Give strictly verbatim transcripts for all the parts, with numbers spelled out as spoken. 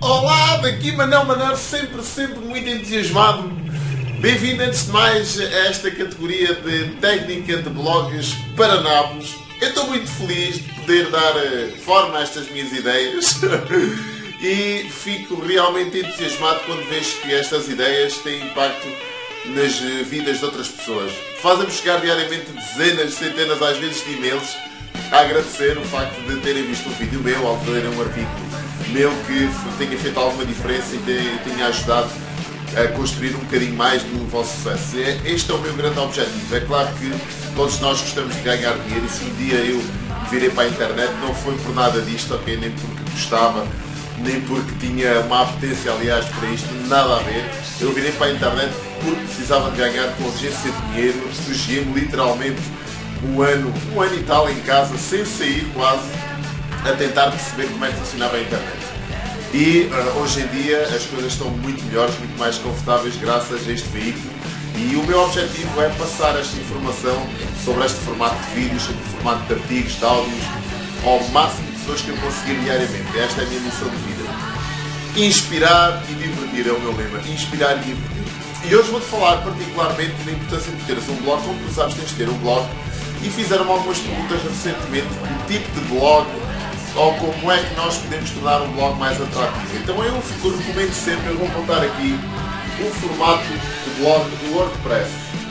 Olá, daqui Manel Manar, sempre, sempre muito entusiasmado. Bem-vindo antes de mais a esta categoria de técnica de blogs para nabos. Eu estou muito feliz de poder dar forma a estas minhas ideias e fico realmente entusiasmado quando vejo que estas ideias têm impacto nas vidas de outras pessoas. Fazem-me chegar diariamente dezenas, centenas às vezes de e-mails a agradecer o facto de terem visto um vídeo meu ou de lerem um artigo meu que tenha feito alguma diferença e tenha ajudado a construir um bocadinho mais do vosso sucesso. Este é o meu grande objetivo. É claro que todos nós gostamos de ganhar dinheiro e se um dia eu virei para a internet não foi por nada disto, ok? Nem porque gostava, nem porque tinha uma apetência, aliás, para isto, nada a ver. Eu virei para a internet porque precisava de ganhar com urgência de dinheiro, refugiei-me literalmente um ano, um ano e tal em casa, sem sair quase, a tentar perceber como é que funcionava a internet. E uh, hoje em dia as coisas estão muito melhores, muito mais confortáveis graças a este veículo. E o meu objetivo é passar esta informação sobre este formato de vídeos, sobre o formato de artigos, de áudios, ao máximo de pessoas que eu conseguir diariamente. Esta é a minha missão de vida. Inspirar e divertir é o meu lema. Inspirar e divertir. E hoje vou-te falar particularmente da importância de teres um blog. Como tu sabes, tens de ter um blog. E fizeram-me algumas perguntas recentemente do tipo de blog ou como é que nós podemos tornar um blog mais atrativo. Então eu recomendo sempre, eu vou contar aqui o formato de blog do WordPress.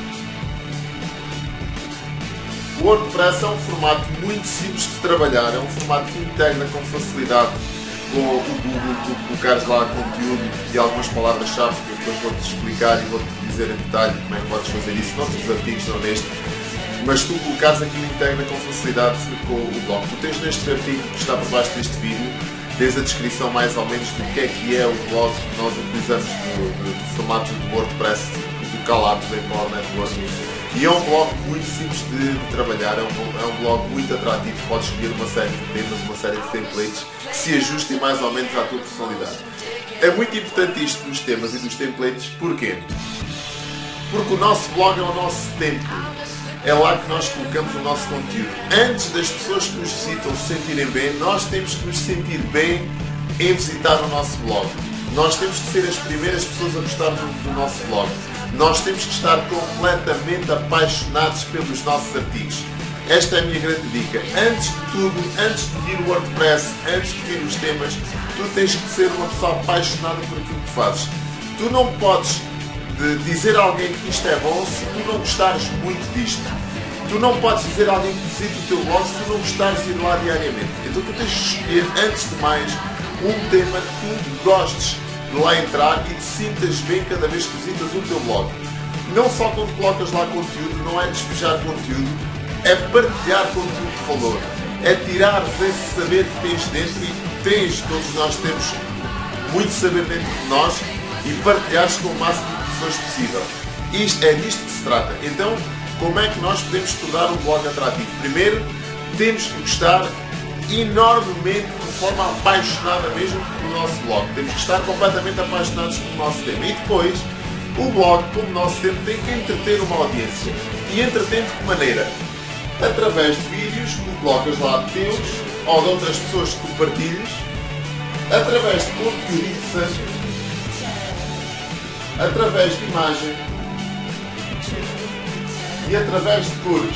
O WordPress é um formato muito simples de trabalhar, é um formato que integra com facilidade com o Google. Tu colocares lá conteúdo e algumas palavras-chave que eu depois vou-te explicar e vou-te dizer em detalhe como é que podes fazer isso, não nos artigos, não neste. Mas tu colocares aqui o integra com facilidade com o blog. Tu tens neste artigo que está por baixo deste vídeo, tens a descrição mais ou menos do que é que é o blog que nós utilizamos do, do, do formato do WordPress, do Calab, do Empower Network. E é um blog muito simples de, de trabalhar, é um, é um blog muito atrativo, podes escolher uma série de temas, uma série de templates que se ajustem mais ou menos à tua personalidade. É muito importante isto dos temas e dos templates, porquê? Porque o nosso blog é o nosso templo. É lá que nós colocamos o nosso conteúdo. Antes das pessoas que nos visitam se sentirem bem, nós temos que nos sentir bem em visitar o nosso blog. Nós temos que ser as primeiras pessoas a gostar do, do nosso blog. Nós temos que estar completamente apaixonados pelos nossos artigos. Esta é a minha grande dica. Antes de tudo, antes de vir o WordPress, antes de vir os temas, tu tens que ser uma pessoa apaixonada por aquilo que fazes. Tu não podes de dizer a alguém que isto é bom se tu não gostares muito disto. Tu não podes dizer a alguém que visite o teu blog se tu não gostares de ir lá diariamente. Então tu tens de escolher, antes de mais, um tema que tu gostes de lá entrar e te sintas bem cada vez que visitas o teu blog. Não só quando colocas lá conteúdo, não é despejar conteúdo, é partilhar conteúdo de valor. É tirar esse saber que tens dentro e tens, todos nós temos muito saber dentro de nós e partilhares com o máximo de pessoas possível. Isto é disto que se trata. Então, como é que nós podemos tornar um blog atrativo? Primeiro, temos que gostar enormemente, de forma apaixonada mesmo, do nosso blog. Temos que estar completamente apaixonados pelo nosso tema. E depois, o blog, como nosso tema, tem que entreter uma audiência. E entretém de que maneira? Através de vídeos que tu colocas lá teus ou de outras pessoas que tu partilhas, através de conteúdo interessante, através de imagem e através de cores.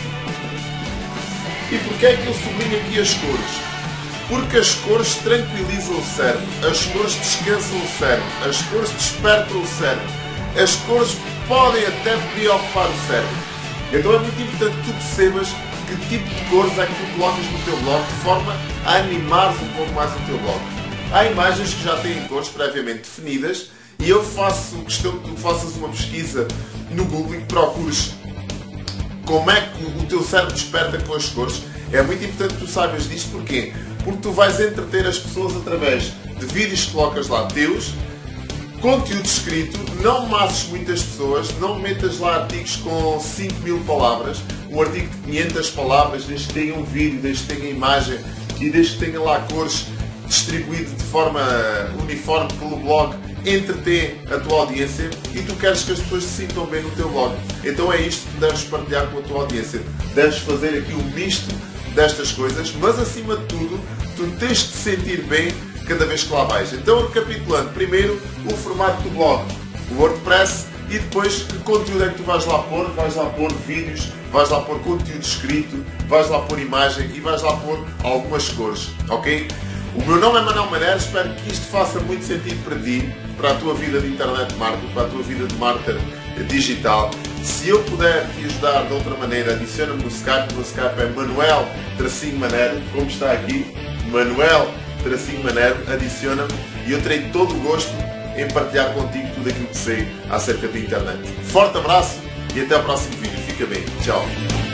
E porquê é que eu sublinho aqui as cores? Porque as cores tranquilizam o cérebro, as cores descansam o cérebro, as cores despertam o cérebro, as cores podem até preocupar o cérebro. Então é muito importante que tu percebas que tipo de cores é que tu colocas no teu blog de forma a animares um pouco mais o teu blog. Há imagens que já têm cores previamente definidas. E eu faço questão que tu faças uma pesquisa no Google e que procures como é que o teu cérebro desperta com as cores. É muito importante que tu saibas disto. Porquê? Porque tu vais entreter as pessoas através de vídeos que colocas lá teus, conteúdo escrito, não masses muitas pessoas, não metas lá artigos com cinco mil palavras, um artigo de quinhentas palavras, desde que tenha um vídeo, desde que tenha imagem e desde que tenha lá cores distribuído de forma uniforme pelo blog, entretém a tua audiência e tu queres que as pessoas se sintam bem no teu blog. Então é isto que deves partilhar com a tua audiência. Deves fazer aqui um misto destas coisas, mas acima de tudo, tu tens de te sentir bem cada vez que lá vais. Então, recapitulando, primeiro o formato do blog, o WordPress, e depois que conteúdo é que tu vais lá pôr? Vais lá pôr vídeos, vais lá pôr conteúdo escrito, vais lá pôr imagem e vais lá pôr algumas cores, ok? O meu nome é Manuel Maneiro, espero que isto faça muito sentido para ti, para a tua vida de internet marketing, para a tua vida de marketer digital. Se eu puder te ajudar de outra maneira, adiciona-me no Skype. O meu Skype é Manuel Tracinho Maneiro, como está aqui, Manuel Tracinho Maneiro, adiciona-me e eu terei todo o gosto em partilhar contigo tudo aquilo que sei acerca da internet. Forte abraço e até ao próximo vídeo. Fica bem. Tchau.